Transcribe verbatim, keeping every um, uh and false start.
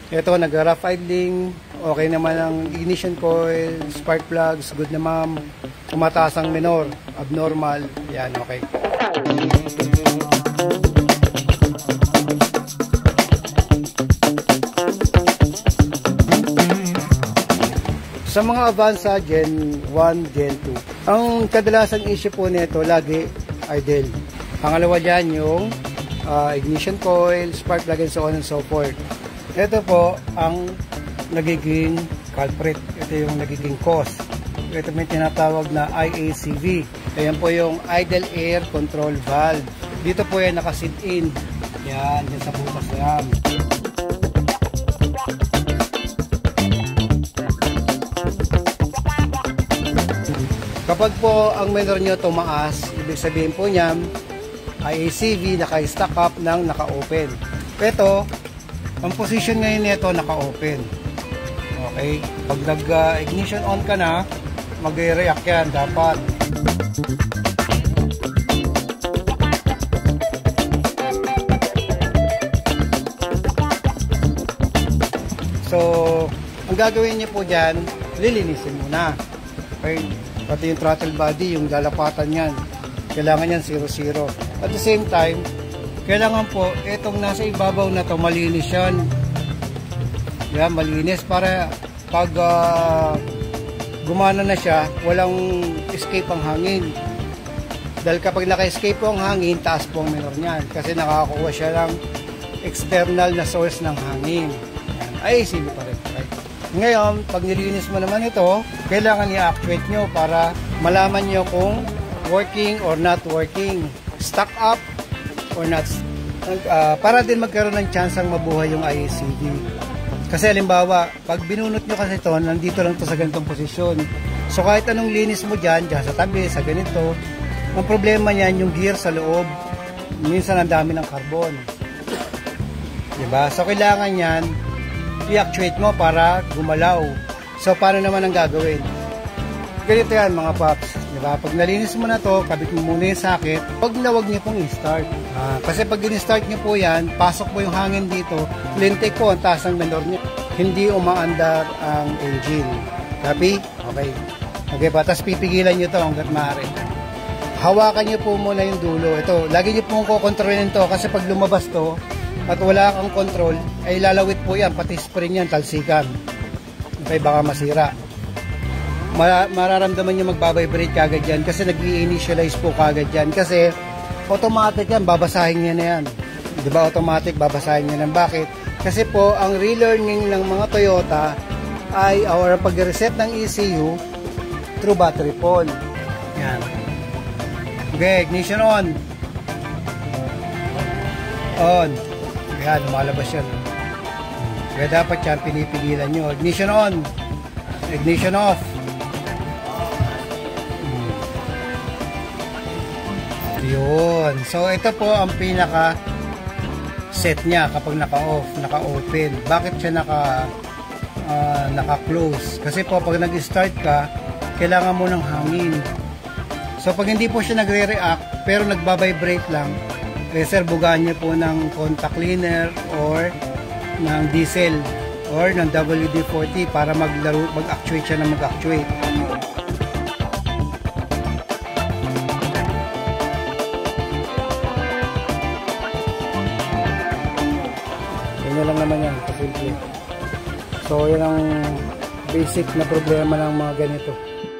Ito, nag-rough idling, okay naman ang ignition coil, spark plugs, good na ma'am. Tumataas ang minor, abnormal, yan, okay. Sa mga Avanza Gen one, Gen two, ang kadalasang issue po nito lagi idle. Pangalawa dyan yung uh, ignition coil, spark plug and so on and so forth. Ito po ang nagiging culprit. Ito yung nagiging cause. Ito may tinatawag na I A C V. Ayan po yung idle air control valve. Dito po yan nakasit in. Yan, yan sa butas na yan. Kapag po ang minor nyo tumaas, ibig sabihin po niyan, I A C V naka-stack up ng naka-open. Ito, ang position ngayon nito naka-open. Okay? Pag nag-ignition on ka na, mag-react yan dapat. So, ang gagawin niyo po dyan, lilinisin muna. Okay? Pati yung throttle body, yung lalapatan yan. Kailangan yan zero zero. At the same time, kailangan po, itong nasa ibabaw na to malinis yan. Yan, malinis para pag uh, gumana na siya, walang escape ang hangin. Dahil kapag naka-escape po ang hangin, taas po ang minor niyan. Kasi nakakakuha siya ng external na source ng hangin. Yan, ay, sige pa rin. Right? Ngayon, pag nilinis mo naman ito, kailangan i-actuate nyo para malaman nyo kung working or not working. Stack up or not, uh, para din magkaroon ng chance ang mabuhay yung I A C V. Kasi halimbawa, pag binunot nyo kasi ito, nandito lang to sa ganitong posisyon. So kahit anong linis mo dyan, dyan sa tabi, sa ganito, ang problema niyan yung gear sa loob. Minsan ang dami ng carbon. Diba? So kailangan yan, i-actuate mo para gumalaw. So paano naman ang gagawin? Ganito yan mga paps. Diba? Pag nalinis mo na to, kabit mo muna yung sakit, pag nawag niyo pong i-start. Ah, kasi pag in-start niyo po yan, pasok po yung hangin dito, lintik po ang taas ng minor niyo. Hindi umaandar ang engine. Copy? Okay. Okay pa, tapos pipigilan niyo to hanggat maaari. Hawakan niyo po muna yung dulo. Ito, lagi niyo pong kukontrolin to kasi pag lumabas to at wala kang control, ay lalawit po yan, pati spring yan, talsikan. Okay, baka masira. Mararamdaman nyo magbabibrate kagad yan kasi nag-i-initialize po kagad yan kasi automatic yan, babasahin nyo na yan, diba? Automatic babasahin nyo na. Bakit? Kasi po ang relearning ng mga Toyota ay or pag-reset ng E C U through battery phone. Yan. Okay, ignition on. On. Yan, lumalabas yan. Kaya dapat yan pinipigilan nyo. Ignition on. Ignition off. Yun. So, ito po ang pinaka set niya kapag naka-off, naka-open. Bakit siya naka uh, naka-close? Kasi po, pag nag-start ka, kailangan mo ng hangin. So, pag hindi po siya nagre-react, pero nagbabibrate lang, eh, sir, bugaan niyo po ng contact cleaner or ng diesel or ng W D forty para maglaro, mag-actuate siya na mag-actuate. Yan lang naman yan, kasimple. So yan ang basic na problema ng mga ganito.